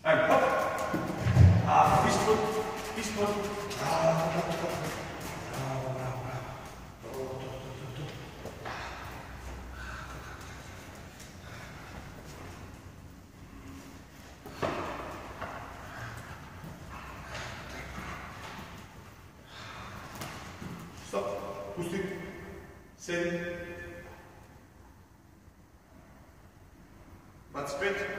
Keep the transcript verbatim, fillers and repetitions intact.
Ajmo, hop. A, ispod, ispod. Bravo, bravo, bravo. Bravo, bravo, bravo. To, to, to, to, to. Stop, pusti. Sedi. dvadeset pet.